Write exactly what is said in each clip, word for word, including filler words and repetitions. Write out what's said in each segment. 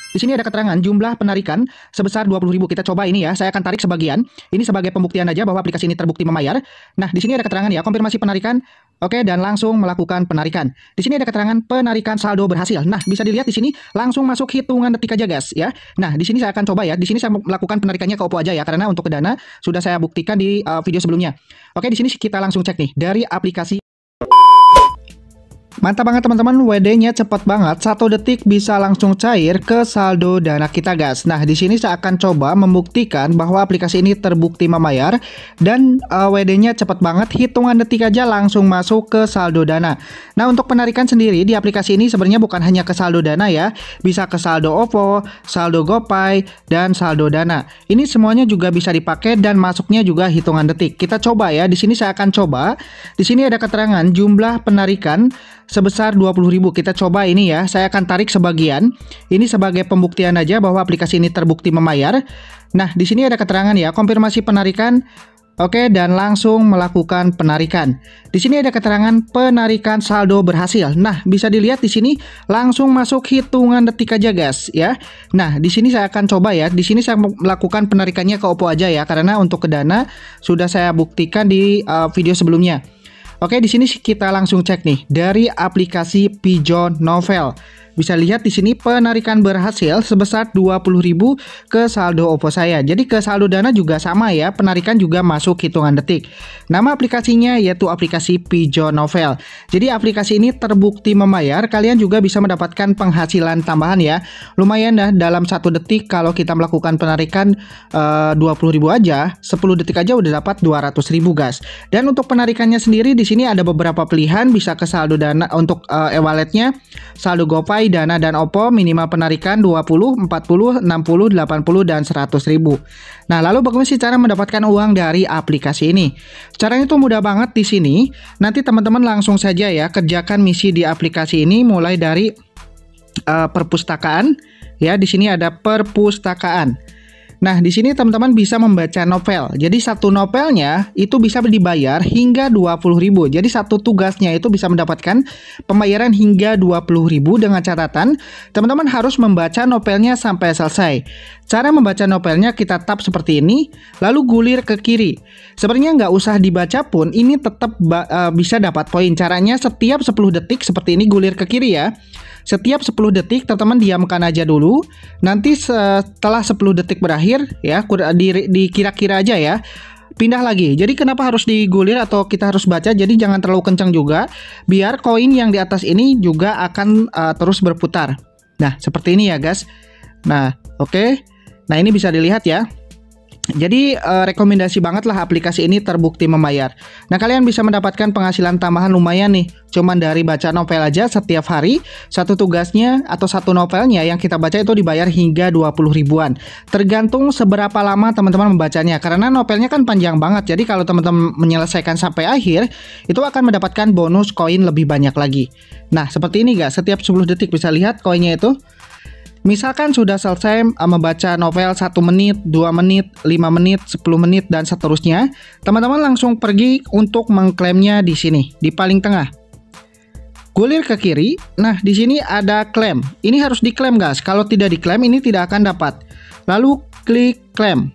Di sini ada keterangan jumlah penarikan sebesar dua puluh ribu. Kita coba ini ya. Saya akan tarik sebagian. Ini sebagai pembuktian aja bahwa aplikasi ini terbukti membayar. Nah, di sini ada keterangan ya, konfirmasi penarikan. Oke, dan langsung melakukan penarikan. Di sini ada keterangan penarikan saldo berhasil. Nah, bisa dilihat di sini langsung masuk hitungan detik aja, guys, ya. Nah, di sini saya akan coba ya. Di sini saya melakukan penarikannya ke Oppo aja ya, karena untuk ke Dana sudah saya buktikan di uh, video sebelumnya. Oke, di sini kita langsung cek nih dari aplikasi. Mantap banget teman-teman, W D-nya cepat banget, satu detik bisa langsung cair ke saldo Dana kita, guys. Nah, di sini saya akan coba membuktikan bahwa aplikasi ini terbukti membayar dan uh, W D-nya cepat banget, hitungan detik aja langsung masuk ke saldo Dana. Nah, untuk penarikan sendiri di aplikasi ini sebenarnya bukan hanya ke saldo Dana ya, bisa ke saldo Oppo, saldo GoPay, dan saldo Dana. Ini semuanya juga bisa dipakai dan masuknya juga hitungan detik. Kita coba ya, di sini saya akan coba. Di sini ada keterangan jumlah penarikan sebesar dua puluh ribu. Kita coba ini ya. Saya akan tarik sebagian. Ini sebagai pembuktian aja bahwa aplikasi ini terbukti membayar. Nah, di sini ada keterangan ya, konfirmasi penarikan. Oke, dan langsung melakukan penarikan. Di sini ada keterangan penarikan saldo berhasil. Nah, bisa dilihat di sini langsung masuk hitungan detik aja, guys, ya. Nah, di sini saya akan coba ya. Di sini saya melakukan penarikannya ke Oppo aja ya, karena untuk ke Dana sudah saya buktikan di uh, video sebelumnya. Oke, di sini kita langsung cek nih dari aplikasi Pigeon Novel. Bisa lihat di sini penarikan berhasil sebesar dua puluh ribu ke saldo Oppo saya. Jadi ke saldo Dana juga sama ya, penarikan juga masuk hitungan detik. Nama aplikasinya yaitu aplikasi Pigeon Novel. Jadi aplikasi ini terbukti membayar, kalian juga bisa mendapatkan penghasilan tambahan ya. Lumayan dah, dalam satu detik kalau kita melakukan penarikan uh, dua puluh ribu aja, sepuluh detik aja udah dapat dua ratus ribu, guys. Dan untuk penarikannya sendiri di sini ada beberapa pilihan, bisa ke saldo Dana untuk uh, e-walletnya, saldo GoPay, Dana, dan Oppo. Minimal penarikan dua puluh, empat puluh, enam puluh, delapan puluh, dan seratus ribu. Nah, lalu bagaimana sih cara mendapatkan uang dari aplikasi ini? Caranya itu mudah banget di sini. Nanti teman-teman langsung saja ya kerjakan misi di aplikasi ini, mulai dari uh, perpustakaan. Ya, di sini ada perpustakaan. Nah, di sini teman-teman bisa membaca novel. Jadi satu novelnya itu bisa dibayar hingga dua puluh ribu. Jadi satu tugasnya itu bisa mendapatkan pembayaran hingga dua puluh ribu dengan catatan teman-teman harus membaca novelnya sampai selesai. Cara membaca novelnya kita tap seperti ini, lalu gulir ke kiri. Sebenarnya nggak usah dibaca pun, ini tetap uh, bisa dapat poin. Caranya setiap sepuluh detik seperti ini, gulir ke kiri ya. Setiap sepuluh detik teman-teman diamkan aja dulu. Nanti setelah sepuluh detik berakhir ya, dikira-kira aja ya, pindah lagi. Jadi kenapa harus digulir atau kita harus baca? Jadi jangan terlalu kencang juga, biar koin yang di atas ini juga akan uh, terus berputar. Nah, seperti ini ya, guys. Nah, oke. Okay. Nah, ini bisa dilihat ya. Jadi uh, rekomendasi banget lah aplikasi ini terbukti membayar. Nah, kalian bisa mendapatkan penghasilan tambahan lumayan nih. Cuman dari baca novel aja setiap hari, satu tugasnya atau satu novelnya yang kita baca itu dibayar hingga dua puluh ribuan. Tergantung seberapa lama teman-teman membacanya. Karena novelnya kan panjang banget. Jadi kalau teman-teman menyelesaikan sampai akhir, itu akan mendapatkan bonus koin lebih banyak lagi. Nah, seperti ini guys, setiap sepuluh detik bisa lihat koinnya itu. Misalkan sudah selesai membaca novel satu menit, dua menit, lima menit, sepuluh menit, dan seterusnya, teman-teman langsung pergi untuk mengklaimnya di sini, di paling tengah. Gulir ke kiri, nah di sini ada klaim. Ini harus diklaim guys, kalau tidak diklaim ini tidak akan dapat. Lalu klik klaim.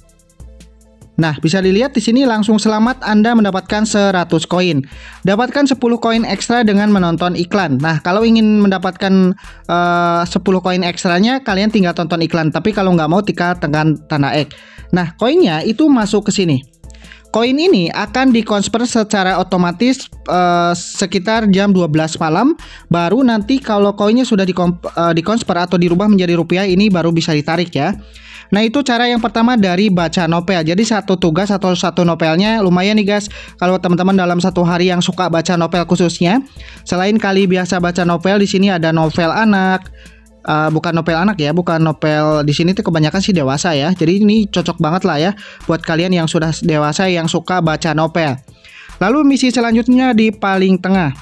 Nah, bisa dilihat di sini langsung selamat Anda mendapatkan seratus koin. Dapatkan sepuluh koin ekstra dengan menonton iklan. Nah, kalau ingin mendapatkan uh, sepuluh koin ekstranya, kalian tinggal tonton iklan. Tapi kalau nggak mau, tinggal tekan tanda X. Nah, koinnya itu masuk ke sini. Koin ini akan dikonvert secara otomatis uh, sekitar jam dua belas malam. Baru nanti kalau koinnya sudah dikonvert atau dirubah menjadi rupiah, ini baru bisa ditarik ya. Nah, itu cara yang pertama dari baca novel. Jadi satu tugas atau satu novelnya lumayan nih guys. Kalau teman-teman dalam satu hari yang suka baca novel khususnya, selain kali biasa baca novel, di sini ada novel anak. Uh, bukan novel anak ya, bukan novel di sini tuh kebanyakan sih dewasa ya. Jadi ini cocok banget lah ya buat kalian yang sudah dewasa yang suka baca novel. Lalu misi selanjutnya di paling tengah.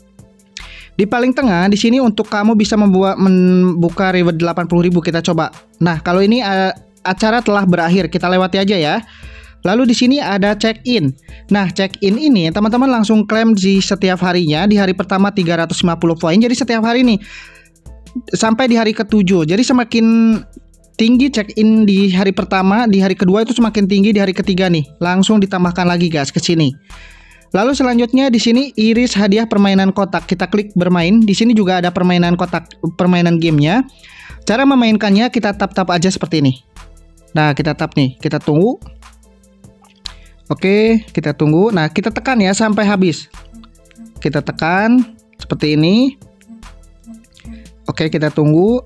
Di paling tengah di sini untuk kamu bisa membuat membuka reward delapan puluh ribu, kita coba. Nah, kalau ini uh, acara telah berakhir, kita lewati aja ya. Lalu di sini ada check-in. Nah, check-in ini teman-teman langsung klaim di setiap harinya. Di hari pertama tiga ratus lima puluh poin. Jadi setiap hari nih sampai di hari ketujuh. Jadi semakin tinggi check in di hari pertama, di hari kedua itu semakin tinggi di hari ketiga nih. Langsung ditambahkan lagi guys ke sini. Lalu selanjutnya di sini iris hadiah permainan kotak. Kita klik bermain. Di sini juga ada permainan kotak, permainan gamenya. Cara memainkannya kita tap-tap aja seperti ini. Nah, kita tap nih, kita tunggu. Oke, kita tunggu. Nah, kita tekan ya sampai habis. Kita tekan seperti ini. Oke, kita tunggu.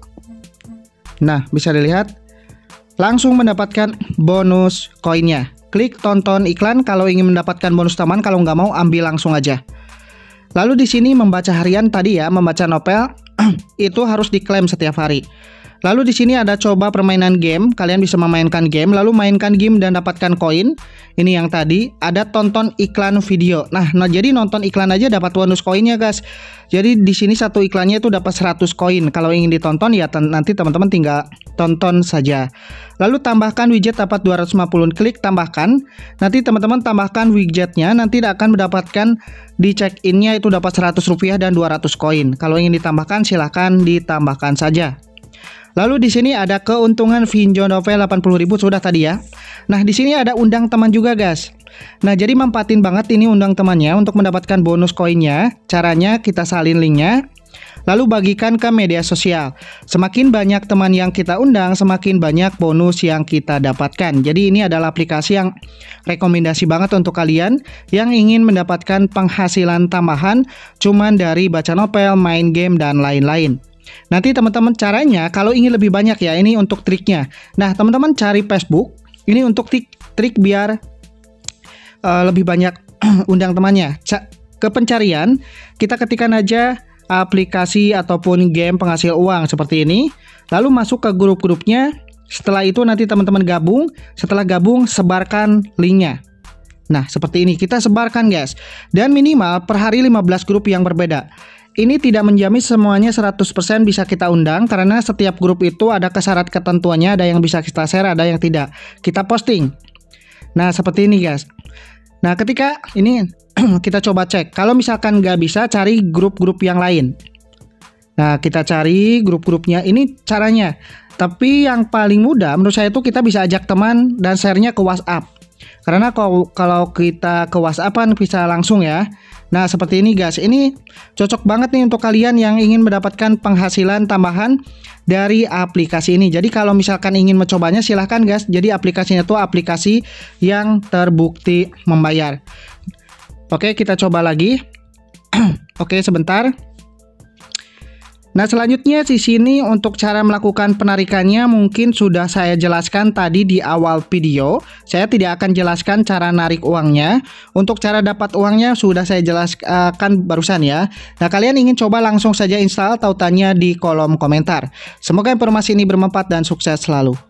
Nah, bisa dilihat langsung mendapatkan bonus koinnya. Klik tonton iklan kalau ingin mendapatkan bonus tambahan, kalau nggak mau ambil langsung aja. Lalu di sini membaca harian tadi ya, membaca novel itu harus diklaim setiap hari. Lalu di sini ada coba permainan game, kalian bisa memainkan game, lalu mainkan game dan dapatkan koin. Ini yang tadi, ada tonton iklan video. Nah, nah jadi nonton iklan aja dapat bonus koinnya, guys. Jadi di sini satu iklannya itu dapat seratus koin. Kalau ingin ditonton ya nanti teman-teman tinggal tonton saja. Lalu tambahkan widget dapat dua ratus lima puluh, klik tambahkan. Nanti teman-teman tambahkan widgetnya, nanti akan mendapatkan di check-innya itu dapat seratus rupiah dan dua ratus koin. Kalau ingin ditambahkan silahkan ditambahkan saja. Lalu di sini ada keuntungan Vinjo Novel delapan puluh ribu sudah tadi ya. Nah, di sini ada undang teman juga, guys. Nah, jadi manfaatin banget ini undang temannya untuk mendapatkan bonus koinnya. Caranya kita salin linknya, lalu bagikan ke media sosial. Semakin banyak teman yang kita undang, semakin banyak bonus yang kita dapatkan. Jadi ini adalah aplikasi yang rekomendasi banget untuk kalian yang ingin mendapatkan penghasilan tambahan cuman dari baca novel, main game, dan lain-lain. Nanti teman-teman caranya kalau ingin lebih banyak ya, ini untuk triknya. Nah, teman-teman cari Facebook, ini untuk trik, trik biar uh, lebih banyak undang temannya. Ke pencarian, kita ketikkan aja aplikasi ataupun game penghasil uang seperti ini. Lalu masuk ke grup-grupnya. Setelah itu nanti teman-teman gabung. Setelah gabung, sebarkan linknya. Nah, seperti ini kita sebarkan, guys. Dan minimal per hari lima belas grup yang berbeda. Ini tidak menjamin semuanya seratus persen bisa kita undang, karena setiap grup itu ada kesyarat ketentuannya, ada yang bisa kita share, ada yang tidak. Kita posting. Nah, seperti ini, guys. Nah, ketika ini kita coba cek. Kalau misalkan nggak bisa, cari grup-grup yang lain. Nah, kita cari grup-grupnya. Ini caranya. Tapi yang paling mudah menurut saya itu kita bisa ajak teman dan share-nya ke WhatsApp. Karena kalau, kalau kita ke WhatsApp kan bisa langsung ya. Nah, seperti ini, guys. Ini cocok banget nih untuk kalian yang ingin mendapatkan penghasilan tambahan dari aplikasi ini. Jadi kalau misalkan ingin mencobanya silahkan, guys. Jadi aplikasinya itu aplikasi yang terbukti membayar. Oke, kita coba lagi. Oke, sebentar. Nah, selanjutnya di sini untuk cara melakukan penarikannya mungkin sudah saya jelaskan tadi di awal video. Saya tidak akan jelaskan cara narik uangnya. Untuk cara dapat uangnya sudah saya jelaskan barusan ya. Nah, kalian ingin coba langsung saja install, tautannya di kolom komentar. Semoga informasi ini bermanfaat dan sukses selalu.